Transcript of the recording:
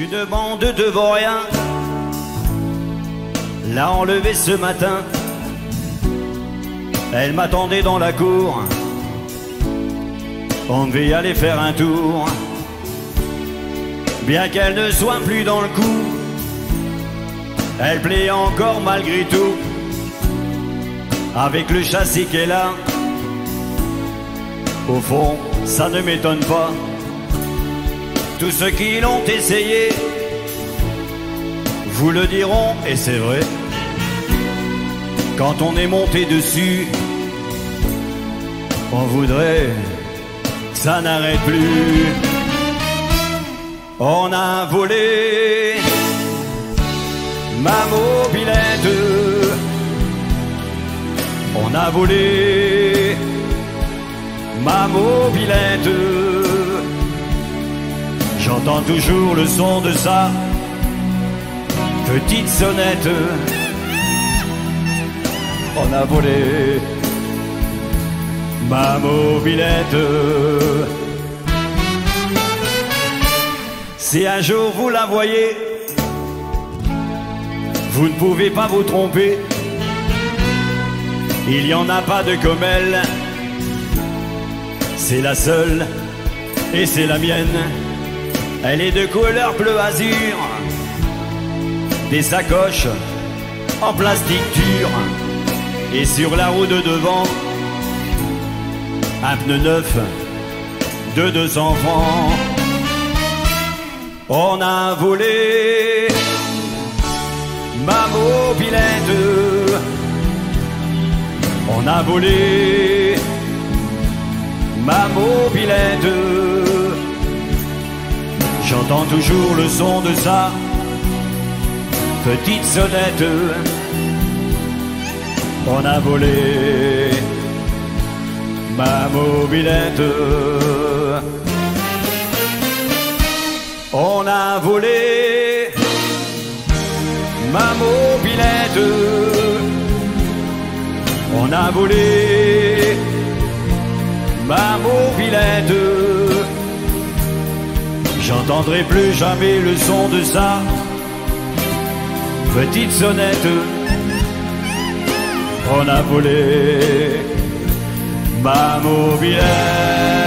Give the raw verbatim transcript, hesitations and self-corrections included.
Une bande de vauriens l'a enlevée ce matin. Elle m'attendait dans la cour. On devait y aller faire un tour. Bien qu'elle ne soit plus dans le coup, elle plaît encore malgré tout. Avec le châssis qu'elle a, au fond, ça ne m'étonne pas. Tous ceux qui l'ont essayé vous le diront, et c'est vrai. Quand on est monté dessus, on voudrait que ça n'arrête plus. On a volé ma mobilette, on a volé ma mobilette. J'entends toujours le son de sa petite sonnette. On a volé ma mobilette. Si un jour vous la voyez, vous ne pouvez pas vous tromper. Il n'y en a pas de comme elle. C'est la seule et c'est la mienne. Elle est de couleur bleu azur, des sacoches en plastique dur, et sur la roue de devant, un pneu neuf de deux enfants. On a volé ma mobilette, on a volé ma mobilette. J'entends toujours le son de sa petite sonnette. On a volé ma mobilette. On a volé ma mobilette. On a volé ma mobilette. J'entendrai plus jamais le son de sa petite sonnette. On a volé ma mobilette.